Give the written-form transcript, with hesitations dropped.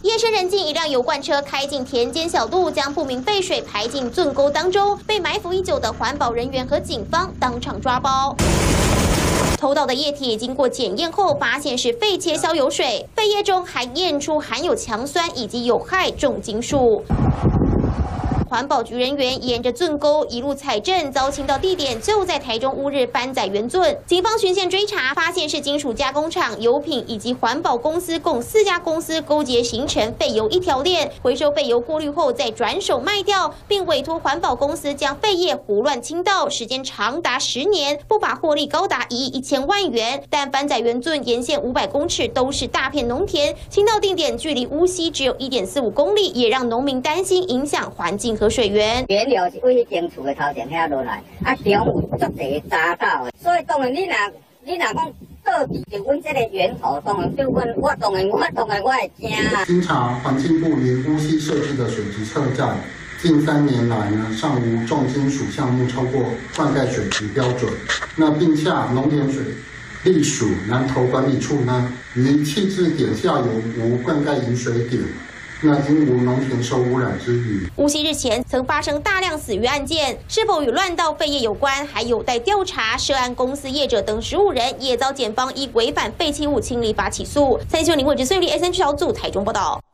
夜深人静，一辆油罐车开进田间小路，将不明废水排进圳沟当中，被埋伏已久的环保人员和警方当场抓包。 偷倒的液体经过检验后，发现是废切消油水，废液中还验出含有强酸以及有害重金属。 环保局人员沿着圳沟一路采证，遭清到地点就在台中乌日番仔原圳。警方循线追查，发现是金属加工厂、油品以及环保公司共4家公司勾结形成废油一条链，回收废油过滤后再转手卖掉，并委托环保公司将废液胡乱倾倒，时间长达10年，不法获利高达1亿1000万元。但番仔原圳沿线500公尺都是大片农田，倾倒定点距离乌溪只有1.45公里，也让农民担心影响环境和水源。 原料是为迄间厝的头前遐落来，中有足侪杂草的，所以当然你若讲倒去就阮这个源头，当然对我当然我会惊啊。经查环境部于乌溪设置的水质测站，近3年来呢，尚无重金属项目超过灌溉水质标准。那并洽农田水利署南投管理处呢，于弃置点下有无灌溉引水点。 那因无农田受污染之虞。 乌溪日前曾发生大量死鱼案件，是否与乱倒废液有关，还有待调查。涉案公司业者等15人也遭检方依违反废弃物清理法起诉。3立新闻林伟之、孙立 SNG 小组台中报道。